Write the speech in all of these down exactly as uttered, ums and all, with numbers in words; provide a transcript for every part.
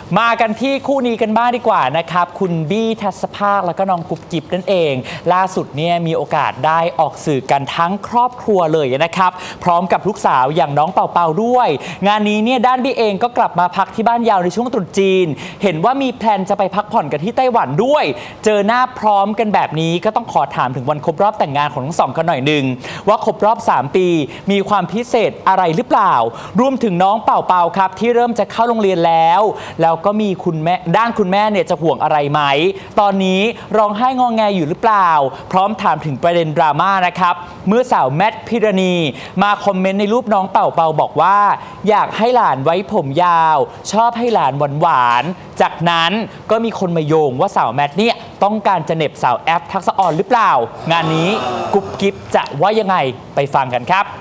มากันที่คู่นี้กันบ้างดีกว่านะครับคุณบี้ทัศภาคแล้วก็น้องกุ๊บกิ๊บนั่นเองล่าสุดเนี่ยมีโอกาสได้ออกสื่อกันทั้งครอบครัวเลยนะครับพร้อมกับลูกสาวอย่างน้องเป่าเป่าด้วยงานนี้เนี่ยด้านบี้เองก็กลับมาพักที่บ้านยาวในช่วงตรุษจีนเห็นว่ามีแพลนจะไปพักผ่อนกันที่ไต้หวันด้วยเจอหน้าพร้อมกันแบบนี้ก็ต้องขอถามถึงวันครบรอบแต่งงานของทั้งสองกันหน่อยหนึ่งว่าครบรอบสามปีมีความพิเศษอะไรหรือเปล่ารวมถึงน้องเป่าเป่าครับที่เริ่มจะเข้าโรงเรียนแล้วแล้วก็มีคุณแม่ด้านคุณแม่เนี่ยจะห่วงอะไรไหมตอนนี้ร้องไห้งอแงอยู่หรือเปล่าพร้อมถามถึงประเด็นดราม่านะครับเมื่อสาวแมทพิรณีมาคอมเมนต์ในรูปน้องเป่าเป่าบอกว่าอยากให้หลานไว้ผมยาวชอบให้หลานหวานหวานจากนั้นก็มีคนมาโยงว่าสาวแมทเนี่ยต้องการจะเหน็บสาวแอฟทักษะออนหรือเปล่างานนี้กุ๊บกิ๊บจะว่ายังไงไปฟังกันครับ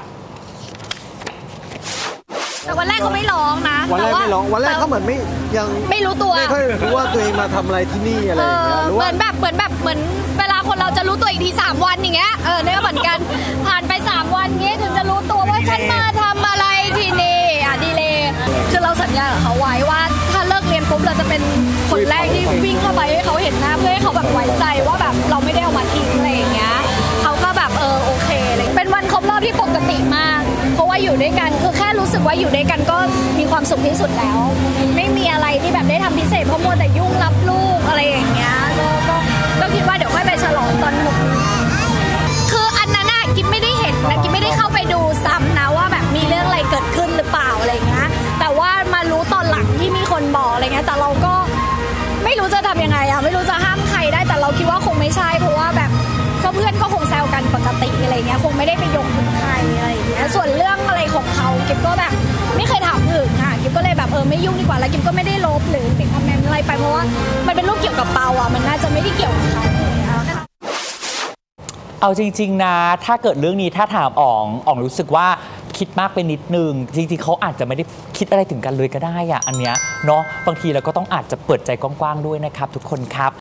แต่วันแรกเขาไม่ร้องนะวันแรกไม่ร้องวันแรกเขาเหมือนไม่ยังไม่รู้ตัวไม่ค่อยรู้ว่าตัวเองมาทำอะไรที่นี่อะไรอย่างเงี้ยเหมือนแบบเหมือนแบบเหมือนเวลาคนเราจะรู้ตัวอีกทีสามวันอย่างเงี้ยเออเนี่ยเหมือนกันผ่านไปสามวันเงี้ยถึงจะรู้ตัวว่าฉันมาทำอะไรที่นี่อ่ะดีเลยคือเราสัญญากับเขาไว้ว่าถ้าเลิกเรียนปุ๊บเราจะเป็นคนแรกที่วิ่งเข้าไปให้เขาเห็นหน้าเพื่อให้เขาแบบไว้ใจว่าแบบเราไม่ได้เอามาทิ้งอะไรอย่างเงี้ยเขาก็แบบเออโอเคเลยเป็นวันครบรอบที่ปกติมากเพราะว่าอยู่ด้วยกันคือแค่รู้สึกว่าอยู่ด้วยกันก็มีความสุขที่สุดแล้วไม่มีอะไรที่แบบได้ทำพิเศษเพราะมัวแต่ยุ่งรับลูกอะไรอย่างเงี้ยก็ก็ก็คิดว่าเดี๋ยวค่อยไปฉลองตอนหกคืออันนั้นน่ะกิ๊บไม่ได้เห็นนะกิ๊บไม่ได้เข้าไปดูซ้ำนะว่าแบบมีเรื่องอะไรเกิดขึ้นหรือเปล่าอะไรเงี้ยแต่ว่ามารู้ตอนหลังที่มีคนบอกอะไรเงี้ยแต่เราก็ไม่รู้จะทำยังไงอะไม่รู้จะห้ามใครได้แต่เราคิดว่าคงไม่ใช่เพราะว่าแบบก็เพื่อนก็คงแซวกันปกติอะไรเงี้ยคงไม่ได้ไปยกถึงใครอะไรอย่างเงี้ยส่วนเรื่องอะไรของเขากิ๊บก็แบบไม่เคยถามถึงอ่ะกิ๊บก็เลยแบบเออไม่ยุ่งดีกว่าแล้วกิ๊บก็ไม่ได้ลบหรือติดคอมเมนต์อะไรไปเพราะว่ามันเป็นรูปเกี่ยวกับเปาอ่ะมันน่าจะไม่ได้เกี่ยวกับเขาเอาจริงๆนะถ้าเกิดเรื่องนี้ถ้าถามอ๋องอ๋องรู้สึกว่าคิดมากไปนิดนึงจริงๆเขาอาจจะไม่ได้คิดอะไรถึงกันเลยก็ได้อะอันเนี้ยเนาะบางทีเราก็ต้องอาจจะเปิดใจกว้างๆด้วยนะครับทุกคนครับ